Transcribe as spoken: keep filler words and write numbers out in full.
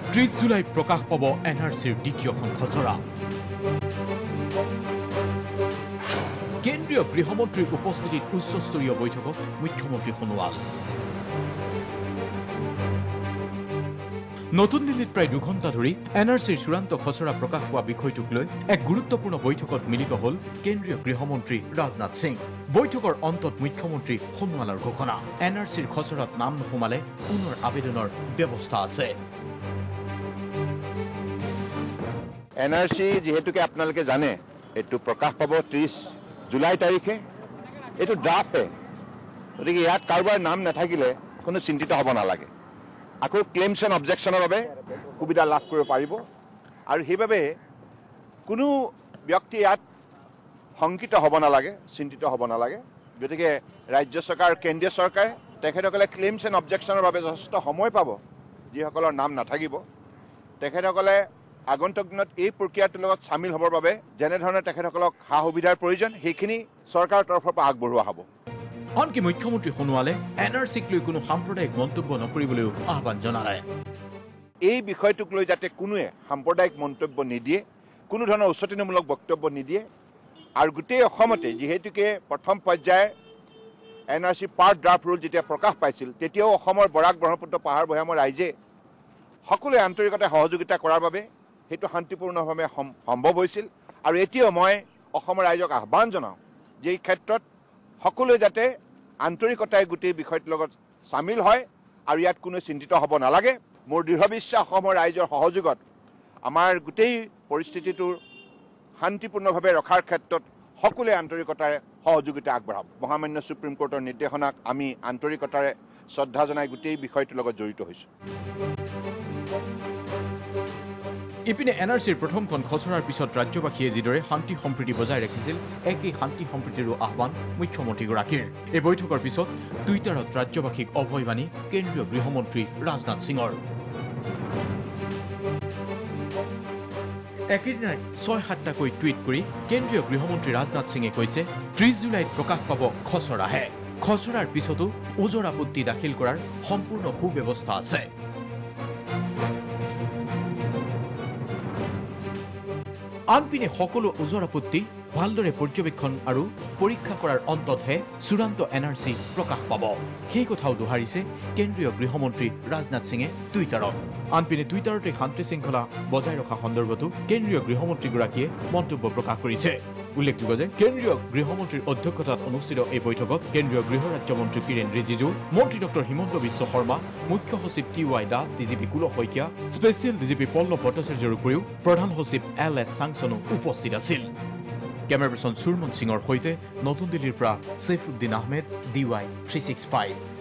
ত্ৰিশ জুলাইত প্ৰকাশ পাব এন আৰ চিৰ দ্বিতীয়খন খচৰা। কেন্দ্ৰীয় গৃহমন্ত্ৰীৰ উপস্থিতিত উচ্চস্তৰীয় বৈঠকত মুখ্যমন্ত্ৰী সোণোৱাল। নতুন দিল্লীত প্ৰায় দুঘণ্টা ধৰি এন আৰ চিৰ চূড়ান্ত খচৰা প্ৰকাশ পোৱা বিষয়টোক লৈ এক গুৰুত্বপূৰ্ণ বৈঠকত মিলিত হ'ল কেন্দ্ৰীয় গৃহমন্ত্ৰী ৰাজনাথ সিং। বৈঠকৰ অন্তত মুখ্যমন্ত্ৰী সোণোৱালৰ ঘোষণা, এন আৰ চিৰ খচৰাত নাম নোসোমালে পুনৰ আবেদনৰ ব্যৱস্থা আছে। এন আৰ চি যিহেতুকে আপোনালোকে জানে এইটো প্ৰকাশ পাব ত্ৰিশ জুলাই তাৰিখে, এইটো ড্ৰাফ্টে, গতিকে ইয়াত কাৰোবাৰ নাম নাথাকিলে কোনো চিন্তিত হ'ব নালাগে। আকৌ ক্লেইমছ এণ্ড অবজেকশ্যনৰ বাবে সুবিধা লাভ কৰিব পাৰিব আৰু সেইবাবে কোনো ব্যক্তি ইয়াত শংকিত হ'ব নালাগে, চিন্তিত হ'ব নালাগে। গতিকে ৰাজ্য চৰকাৰ কেন্দ্ৰীয় চৰকাৰে তেখেতসকলে ক্লেইমছ এণ্ড অবজেকশ্যনৰ বাবে যথেষ্ট সময় পাব। যিসকলৰ নাম নাথাকিব তেখেতসকলে আগন্তুক দিনত এই প্ৰক্ৰিয়াটোৰ লগত চামিল হ'বৰ বাবে যেনেধৰণে তেখেতসকলক সা সুবিধাৰ প্ৰয়োজন সেইখিনি চৰকাৰৰ তৰফৰ পৰা আগবঢ়োৱা হ'ব। আনকি মুখ্যমন্ত্ৰী সোণোৱালে এন আৰ চিক লৈ কোনো সাম্প্ৰদায়িক মন্তব্য নকৰিবলৈও আহ্বান জনালে। এই বিষয়টোক লৈ যাতে কোনোৱে সাম্প্ৰদায়িক মন্তব্য নিদিয়ে, কোনো ধৰণৰ উচতনিমূলক বক্তব্য নিদিয়ে আৰু গোটেই অসমতে যিহেতুকে প্ৰথম পৰ্যায়ে N R C part draft rule যেতিয়া প্ৰকাশ পাইছিল তেতিয়াও অসমৰ বৰাক ব্ৰহ্মপুত্ৰ পাহাৰ ভৈয়ামৰ ৰাইজে সকলোৱে আন্তৰিকতাৰে সহযোগিতা কৰাৰ বাবে সেইটো শান্তিপূৰ্ণভাৱে সম্ভৱ হৈছিল। আৰু এতিয়াও মই অসমৰ ৰাইজক আহ্বান জনাওঁ যে এই ক্ষেত্ৰত সকলোৱে যাতে আন্তৰিকতাৰে গোটেই বিষয়টোৰ লগত চামিল হয় আৰু ইয়াত কোনো চিন্তিত হ'ব নালাগে। মোৰ দৃঢ় বিশ্বাস অসমৰ ৰাইজৰ সহযোগত আমাৰ গোটেই পৰিস্থিতিটোৰ শান্তিপূৰ্ণভাৱে ৰখাৰ ক্ষেত্ৰত সকলোৱে আন্তৰিকতাৰে সহযোগিতা আগবঢ়াব। মহামান্য সুপ্ৰিম কোৰ্টৰ নিৰ্দেশনাক আমি আন্তৰিকতাৰে শ্ৰদ্ধা জনাই গোটেই বিষয়টোৰ লগত জড়িত হৈছোঁ। ইপিনে এন আৰ চিৰ প্ৰথমখন খচৰাৰ পিছত ৰাজ্যবাসীয়ে যিদৰে শান্তি সম্প্ৰীতি বজাই ৰাখিছিল, একেই শান্তি সম্প্ৰীতিৰো আহ্বান মুখ্যমন্ত্ৰীগৰাকীৰ। এই বৈঠকৰ পিছত টুইটাৰত ৰাজ্যবাসীক অভয়বাণী কেন্দ্ৰীয় গৃহমন্ত্ৰী ৰাজনাথ সিঙৰ। একেদিনাই ছয় সাতটাকৈ টুইট কৰি কেন্দ্ৰীয় গৃহমন্ত্ৰী ৰাজনাথ সিঙে কৈছে, ত্ৰিশ জুলাইত প্ৰকাশ পাব খচৰাহে। খচৰাৰ পিছতো ওজৰ আপত্তি দাখিল কৰাৰ সম্পূৰ্ণ সুব্যৱস্থা আছে। আনপিনে সকলো ওজৰ আপত্তি ভালদৰে পৰ্যবেক্ষণ আৰু পৰীক্ষা কৰাৰ অন্ততহে চূড়ান্ত এন আৰ চি প্ৰকাশ পাব। সেই কথাও দোহাৰিছে কেন্দ্ৰীয় গৃহমন্ত্ৰী ৰাজনাথ সিঙে টুইটাৰত। আনপিনে টুইটাৰতে শান্তি শৃংখলা বজাই ৰখা সন্দৰ্ভতো কেন্দ্ৰীয় গৃহমন্ত্ৰীগৰাকীয়ে মন্তব্য প্ৰকাশ কৰিছে। উল্লেখযোগ্য যে কেন্দ্ৰীয় গৃহমন্ত্ৰীৰ অধ্যক্ষতাত অনুষ্ঠিত এই বৈঠকত কেন্দ্ৰীয় গৃহ ৰাজ্যমন্ত্ৰী কিৰেণ ৰিজিজু, মন্ত্ৰী ডক্টৰ হিমন্ত বিশ্ব শৰ্মা, মুখ্য সচিব T Y Das, D G P Kula Saikia, special D G P Pallav ভট্টাচাৰ্যৰ উপৰিও প্ৰধান সচিব এল এছ চাংছনো উপস্থিত আছিল। কেমেৰা পাৰ্চন সুৰমন সিঙৰ সৈতে নতুন দিল্লীৰ পৰা Saifuddin Ahmed, D Y three six five.